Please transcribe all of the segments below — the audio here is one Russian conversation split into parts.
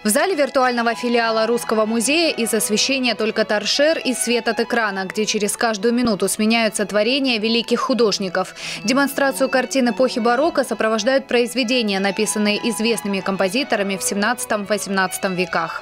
В зале виртуального филиала Русского музея из освещения только торшер и свет от экрана, где через каждую минуту сменяются творения великих художников. Демонстрацию картин эпохи барокко сопровождают произведения, написанные известными композиторами в 17-18 веках.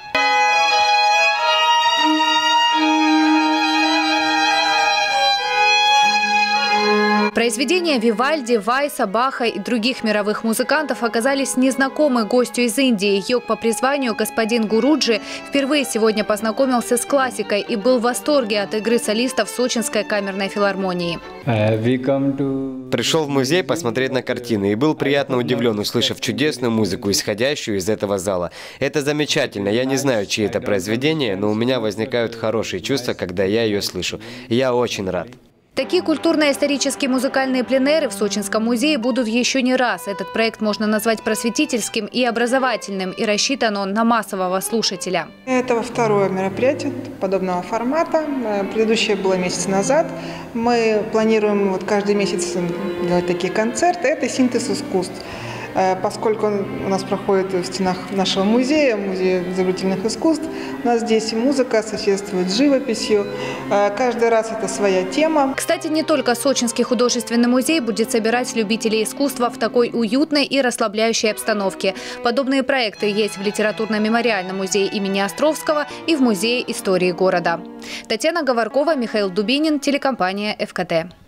Произведения Вивальди, Вайса, Баха и других мировых музыкантов оказались незнакомы гостю из Индии. Йог по призванию господин Гуруджи впервые сегодня познакомился с классикой и был в восторге от игры солистов Сочинской камерной филармонии. Пришел в музей посмотреть на картины и был приятно удивлен, услышав чудесную музыку, исходящую из этого зала. Это замечательно. Я не знаю, чьи это произведения, но у меня возникают хорошие чувства, когда я ее слышу. Я очень рад. Такие культурно-исторические музыкальные пленэры в Сочинском музее будут еще не раз. Этот проект можно назвать просветительским и образовательным, и рассчитан он на массового слушателя. Это второе мероприятие подобного формата. Предыдущее было месяц назад. Мы планируем каждый месяц делать такие концерты. Это синтез искусств. Поскольку у нас проходит в стенах нашего музея, Музея изобретательных искусств, у нас здесь музыка соседствует с живописью. Каждый раз это своя тема. Кстати, не только Сочинский художественный музей будет собирать любителей искусства в такой уютной и расслабляющей обстановке. Подобные проекты есть в литературно-мемориальном музее имени Островского и в Музее истории города. Татьяна Говоркова, Михаил Дубинин, телекомпания ФКТ.